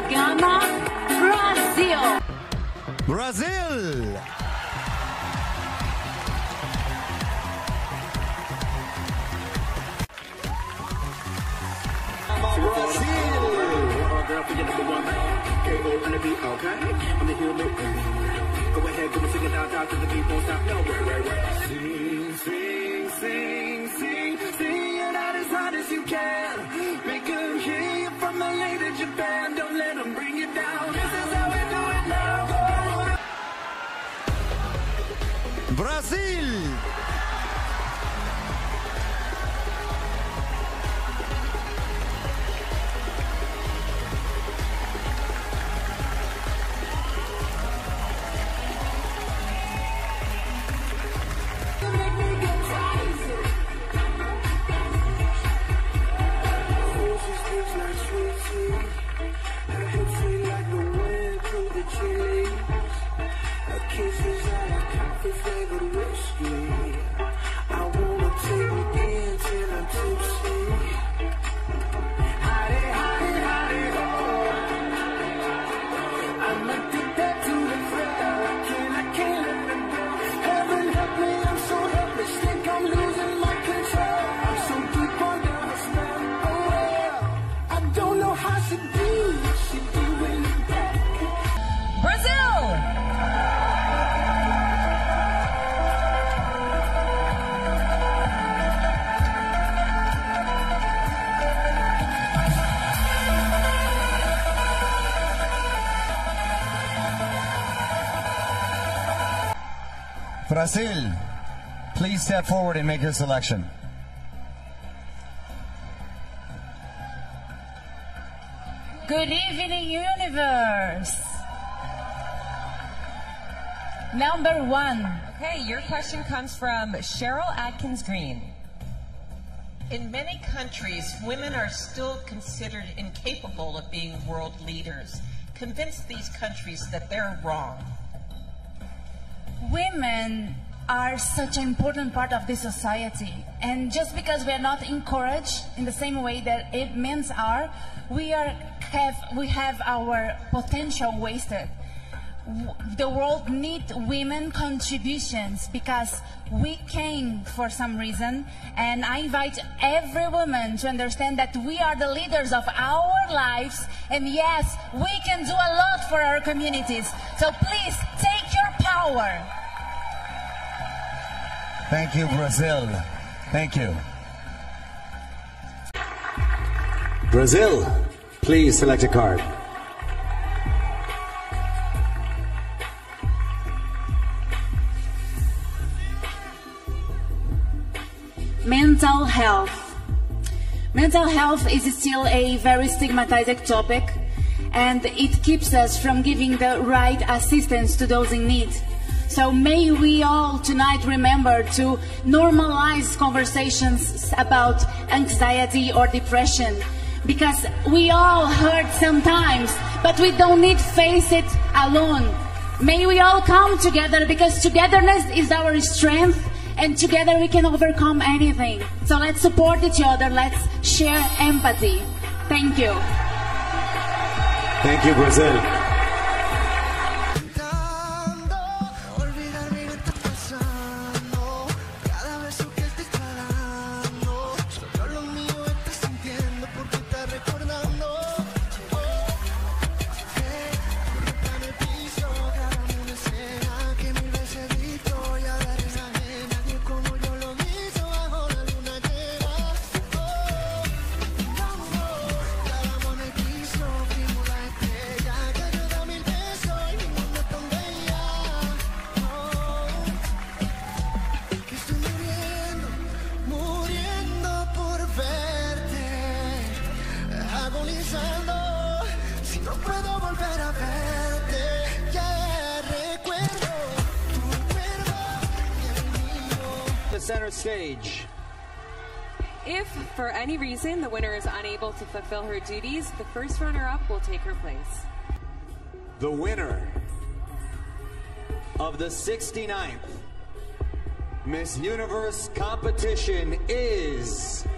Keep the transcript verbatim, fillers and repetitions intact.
Ghana, Brazil. Brazil. Go ahead, go and sing it out, out to the beat, won't stop, no, wait, wait, wait. Sing, sing, sing, sing, sing it out as hard as you can. Make them hear you from L A to Japan, don't let them bring you down. This is how we do it now. Brazil. Brazil, please step forward and make your selection. Good evening, universe. Number one. Okay, your question comes from Cheryl Atkins Green. In many countries, women are still considered incapable of being world leaders. Convince these countries that they're wrong. Women are such an important part of this society, and just because we are not encouraged in the same way that it men are, we are have we have our potential wasted. The world needs women contributions because we came for some reason, and I invite every woman to understand that we are the leaders of our lives, and yes, we can do a lot for our communities. So please take your power. Thank you, Brazil. Thank you. Brazil, please select a card. Mental health. Mental health is still a very stigmatized topic, and it keeps us from giving the right assistance to those in need. So may we all tonight remember to normalize conversations about anxiety or depression, because we all hurt sometimes, but we don't need to face it alone. May we all come together, because togetherness is our strength, and together we can overcome anything. So let's support each other, let's share empathy. Thank you. Thank you, Brazil. Center stage. If, for any reason, the winner is unable to fulfill her duties, the first runner-up will take her place. The winner of the sixty-ninth Miss Universe competition is